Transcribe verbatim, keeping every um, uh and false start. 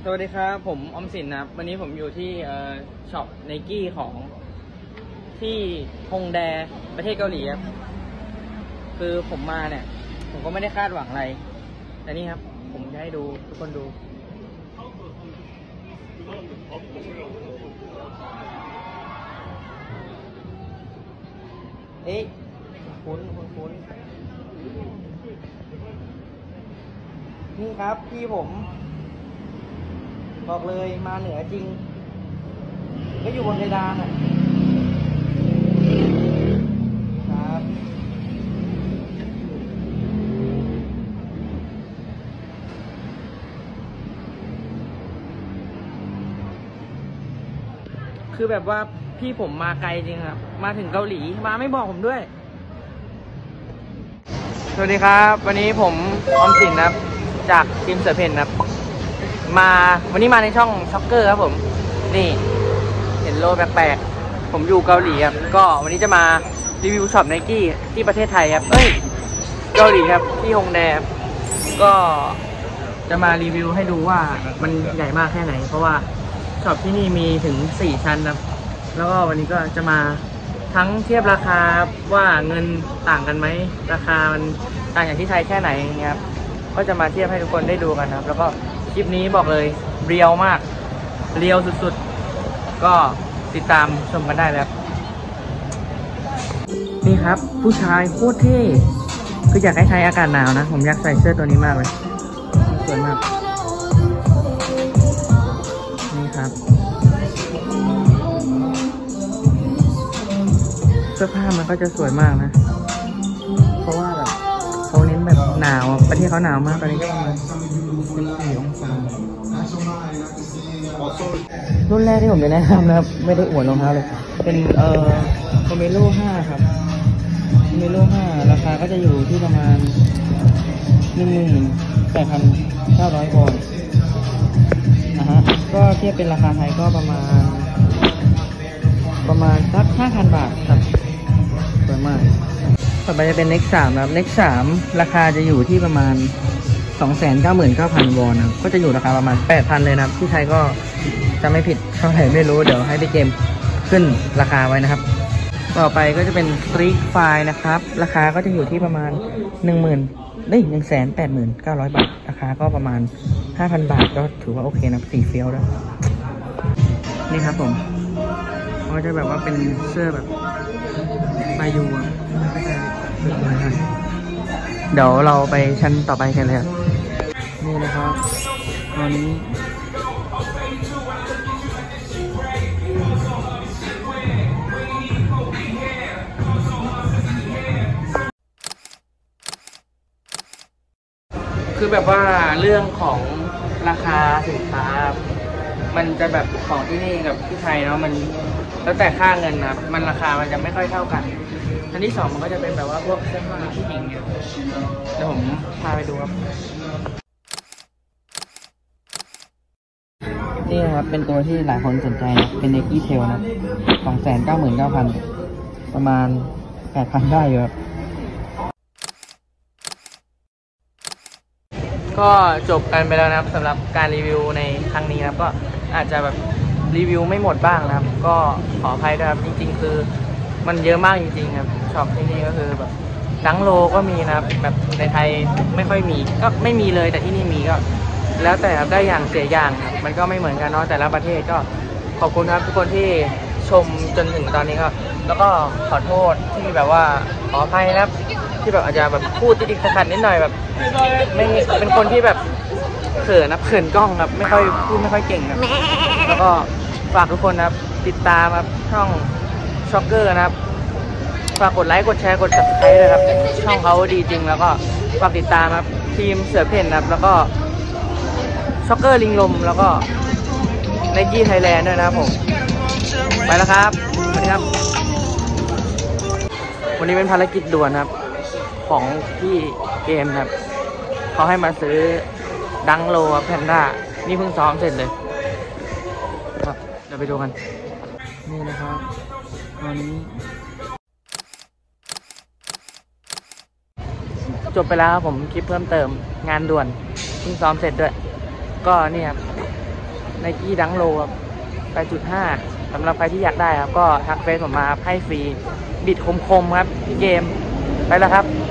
สวัสดีครับผมออมสินนะครับวันนี้ผมอยู่ที่ช็อปไนกี้ของที่ฮงแดประเทศเกาหลีครับคือผมมาเนี่ยผมก็ไม่ได้คาดหวังอะไรแต่นี่ครับผมจะให้ดูทุกคนดูเอ๊ะคุ้นคุ้นคุ้นนี่ครับพี่ผมบอกเลยมาเหนือจริงก็อยู่บนเพดานอ่ะครับคือแบบว่าพี่ผมมาไกลจริงครับมาถึงเกาหลีมาไม่บอกผมด้วยสวัสดีครับวันนี้ผมออมสินครับจากทีมเสือเพ่นครับมาวันนี้มาในช่องช็อกเกอร์ครับผมนี่เห็นโลแปลกๆผมอยู่เกาหลีครับก็วันนี้จะมารีวิวช็อปไนกี้ที่ประเทศไทยครับเอ้ยเกาหลีครับที่ฮงแดก็จะมารีวิวให้ดูว่ามันใหญ่มากแค่ไหนเพราะว่าช็อปที่นี่มีถึงสี่ชั้นครับแล้วก็วันนี้ก็จะมาทั้งเทียบราคาว่าเงินต่างกันไหมราคามันต่างจากที่ไทยแค่ไหนอย่างเงี้ยครับก็จะมาเทียบให้ทุกคนได้ดูกันครับแล้วก็คลิปนี้บอกเลยเรียวมากเรียวสุดๆก็ติดตามชมกันได้เลยครับนี่ครับผู้ชายโคตรเท่คืออยากให้ใช้อากาศหนาวนะผมอยากใส่เสื้อตัวนี้มากเลยสวยมากนี่ครับเสื้อผ้ามันก็จะสวยมากนะเพราะว่าแบบเขาเน้นแบบหนาวประเทศเขาหนาวมากตอนนี้ก็ประมาณสิบสี่องศารุ่นแรกที่ผมจะแนะนำนะครับไม่ได้อวดรองเท้าเลยเป็นเอ่อโคเมโลห้าครับโคเมโลห้าราคาก็จะอยู่ที่ประมาณหนึ่งหมื่นแปดพันเก้าร้อยวอนนะฮะก็เทียบเป็นราคาไทยก็ประมาณประมาณสักห้าพันบาทครับสวยมากต่อไปจะเป็น เน็กซ์ สามครับ เน็กซ์ สามราคาจะอยู่ที่ประมาณ สองแสนเก้าหมื่นเก้าพัน วอนครับก็จะอยู่ราคาประมาณ แปดพัน เลยนะครับที่ไทยก็จะไม่ผิดเท่าไหร่ไม่รู้เดี๋ยวให้พี่เกมขึ้นราคาไว้นะครับต่อไปก็จะเป็น สตรีท ไฟว์ นะครับราคาก็จะอยู่ที่ประมาณ หนึ่งหมื่น เอ้ย หนึ่งแสนแปดหมื่นเก้าร้อย บาทราคาก็ประมาณ ห้าพัน บาทก็ถือว่าโอเคนะสีเฟี้ยวด้วยนี่ครับผมก็จะแบบว่าเป็นเสื้อแบบมายูอ่ะเดี๋ยวเราไปชั้นต่อไปกันเลยนี่นะครับตอนนี้คือแบบว่าเรื่องของราคาสินค้ามันจะแบบของที่นี่กับที่ไทยเนาะมันแล้วแต่ค่าเงินนะมันราคามันจะไม่ค่อยเท่ากันอันที่สองมันก็จะเป็นแบบว่าพวกเสื้อผ้าผู้หญิงเนี่ยเดี๋ยวผมพาไปดูครับนี่นะครับเป็นตัวที่หลายคนสนใจนะเป็น Nike Tail นะ สองแสนเก้าหมื่นเก้าพัน ประมาณ แปดพัน ได้อยู่ครับก็จบกันไปแล้วนะครับสำหรับการรีวิวในครั้งนี้นะครับก็อาจจะแบบรีวิวไม่หมดบ้างนะครับก็ขออภัยด้วยครับจริงๆคือมันเยอะมากจริงๆครับช็อปที่นี่ก็คือแบบดังโลก็มีนะครับแบบในไทยไม่ค่อยมีก็ไม่มีเลยแต่ที่นี่มีก็แล้วแต่ครับได้อย่างเสียอย่างครับมันก็ไม่เหมือนกันเนาะแต่ละประเทศก็ขอบคุณครับทุกคนที่ชมจนถึงตอนนี้ก็แล้วก็ขอโทษที่แบบว่าขออภัยนะครับที่แบบอาจจะแบบพูดติดๆขัดๆนิดหน่อยแบบไม่เป็นคนที่แบบเขินนะเขินกล้องครับไม่ค่อยพูดไม่ค่อยเก่งครับแล้วก็ฝากทุกคนนะครับติดตามครับช่องช็อกเกอร์นะครับฝากกดไลค์กดแชร์กด ซับสไครบ์ เลยครับช่องเขาดีจริงแล้วก็ฝากติดตามครับทีมเสือเพ่นครับแล้วก็ช็อกเกอร์ลิงลมแล้วก็ไนกี้ไทยแลนด์ด้วยนะครับผมไปแล้วครับสวัสดีครับวันนี้เป็นภารกิจด่วนครับของพี่เกมครับเขาให้มาซื้อดังโลแพนด้านี่เพิ่งซ้อมเสร็จเลยครับเดี๋ยวไปดูกันนี่นะครับตอนนี้จบไปแล้วครับผมคลิปเพิ่มเติมงานด่วนเพิ่งซ้อมเสร็จด้วยก็นี่ครับไนกี้ดังโลครับ แปดจุดห้า สำหรับใครที่อยากได้ครับก็ทักเฟซผมมาครับให้ฟรีบิดคมๆครับพี่เกมไปแล้วครับ